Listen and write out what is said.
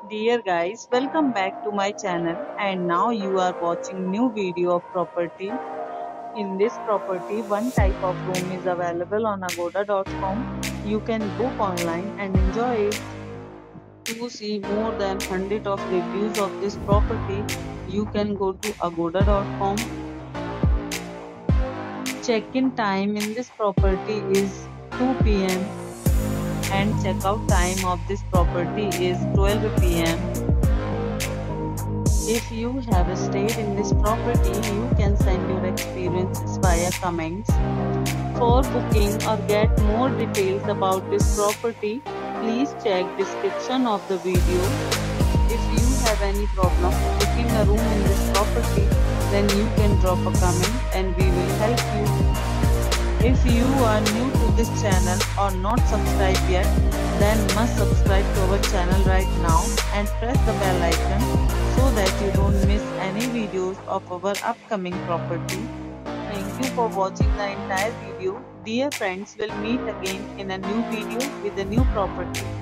Dear guys, welcome back to my channel and now you are watching new video of property. In this property, one type of room is available on agoda.com. You can book online and enjoy it. To see more than 100 of reviews of this property, you can go to agoda.com. Check-in time in this property is 2 p.m. and checkout time of this property is 12 p.m. If you have stayed in this property, you can send your experiences via comments. For booking or get more details about this property, please check description of the video. If you have any problem booking a room in this property, then you can drop a comment and we will help you. If you are new to this channel or not subscribed yet, then must subscribe to our channel right now and press the bell icon so that you don't miss any videos of our upcoming property. Thank you for watching the entire video. Dear friends, we'll meet again in a new video with a new property.